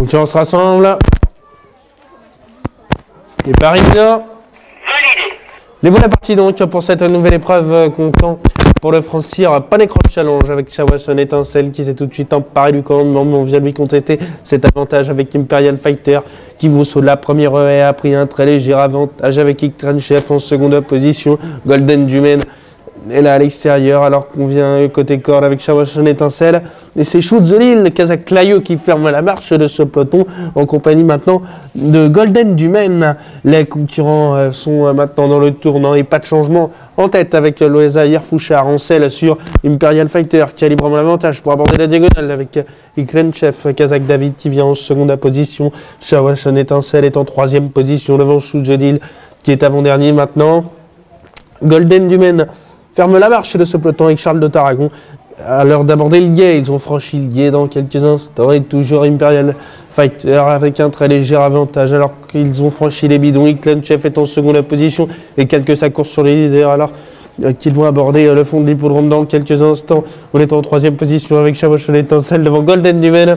concurrence rassemble. Et Paris Nord. Les voilà partis donc pour cette nouvelle épreuve comptant pour le franchir Panécross Challenge avec Shawashon Étincelle qui s'est tout de suite emparé du commandement, mais on vient lui contester cet avantage avec Imperial Fighter qui vous saute la première et a pris un très léger avantage avec Ikran Chef en seconde position. Golden Dumen est là à l'extérieur alors qu'on vient côté corde avec Shawashon Étincelle et c'est Shoot the Lil, Kazakh Clayo qui ferme la marche de ce peloton en compagnie maintenant de Golden Dumen. Les concurrents sont maintenant dans le tournant et pas de changement en tête avec Loesa Yerfouchard en selle sur Imperial Fighter qui a librement l'avantage pour aborder la diagonale avec Ikran Chef, Kazakh David qui vient en seconde position. Shawashon Étincelle est en troisième position devant Shoot the Lil qui est avant-dernier maintenant. Golden Dumen ferme la marche de ce peloton avec Charles de Tarragon. À l'heure d'aborder le guet, ils ont franchi le guet dans quelques instants et toujours Imperial Fighter avec un très léger avantage alors qu'ils ont franchi les bidons. Ikran Chef est en seconde position et quelques sa course sur les leaders alors qu'ils vont aborder le fond de l'hippodrome dans quelques instants. On est en troisième position avec Shawashon Étincelle devant Golden Dumen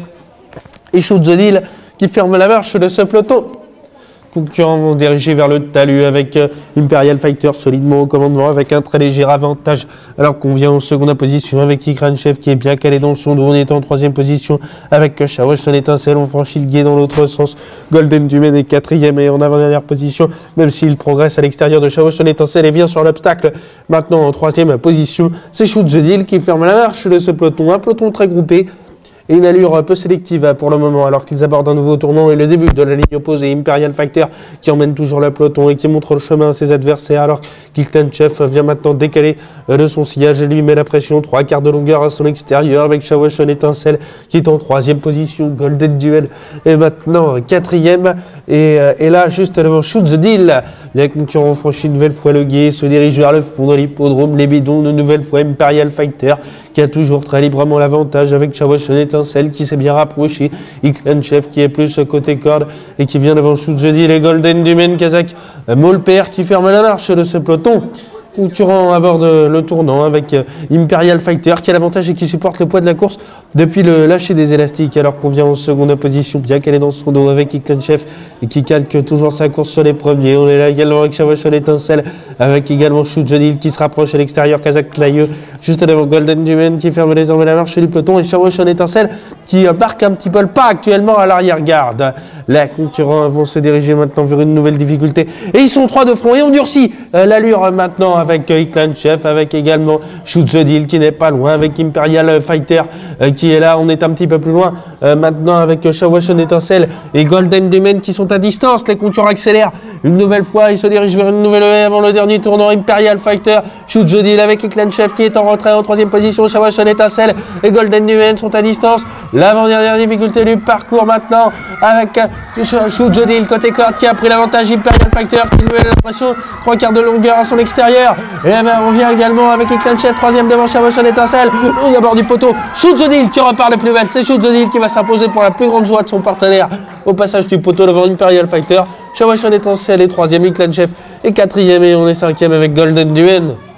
et Shoot the Deal qui ferme la marche de ce peloton. Concurrents vont se diriger vers le talus avec Imperial Fighter solidement au commandement avec un très léger avantage alors qu'on vient en seconde position avec Ikran Chef qui est bien calé dans son dos. On est en troisième position avec Shawashon Étincelle. On franchit le guet dans l'autre sens. Golden Dumen est quatrième et en avant-dernière position même s'il progresse à l'extérieur de Shawashon Étincelle et vient sur l'obstacle. Maintenant en troisième position, c'est Shoot the Deal qui ferme la marche de ce peloton. Un peloton très groupé et une allure peu sélective pour le moment alors qu'ils abordent un nouveau tournant et le début de la ligne opposée. Imperial Fighter qui emmène toujours le peloton et qui montre le chemin à ses adversaires alors qu'Ikran Chef vient maintenant décaler de son sillage et lui met la pression. 3 quarts de longueur à son extérieur avec Shawashon Étincelle qui est en troisième position. Golden Duel est maintenant quatrième et là juste devant Shoot the Deal. Les concurrents franchissent une nouvelle fois le guet, se dirigent vers le fond de l'hippodrome. Les bidons de nouvelle fois Imperial Fighter qui a toujours très librement l'avantage avec Shawashon Étincelle qui s'est bien rapproché. Ikran Chef qui est plus côté corde et qui vient devant Shoot the Deal et Golden Dumen, Kazakh Molper qui ferme la marche de ce peloton. Concurrent aborde le tournant avec Imperial Fighter qui a l'avantage et qui supporte le poids de la course depuis le lâcher des élastiques alors qu'on vient en seconde position bien qu'elle est dans son dos avec Ikran Chef et qui calque toujours sa course sur les premiers. On est là également avec Shawashon Étincelle avec également Shoot the Deal qui se rapproche à l'extérieur. Kazakh Clayo juste devant Golden Dumen qui ferme désormais la marche du peloton et Shawashon Étincelle qui marque un petit peu le pas actuellement à l'arrière-garde. Les concurrents vont se diriger maintenant vers une nouvelle difficulté et ils sont 3 de front et on durcit l'allure maintenant avec Ikran Chef, avec également Shoot the Deal qui n'est pas loin, avec Imperial Fighter qui est là. On est un petit peu plus loin maintenant avec Shawashon Étincelle et Golden Dumen qui sont à distance. Les concurrents accélèrent une nouvelle fois, ils se dirigent vers une nouvelle haie avant le dernier tournant. Imperial Fighter, Shoot the Deal avec Ikran Chef qui est en retrait en troisième position. Shawashon Étincelle et Golden Dumen sont à distance. L'avant-dernière difficulté du parcours maintenant avec Shoot the Deal côté corde qui a pris l'avantage. Imperial Fighter qui nous met l'impression 3 quarts de longueur à son extérieur. Et là, on vient également avec Ikran Chef, troisième devant Shawashon Étincelle. On aborde du poteau. Shoot the Deal qui repart de plus belle. C'est Shoot the Deal qui va s'imposer pour la plus grande joie de son partenaire au passage du poteau devant Imperial Fighter. Shawashon Étincelle est troisième, Ikran Chef est quatrième et on est cinquième avec Golden Dumen.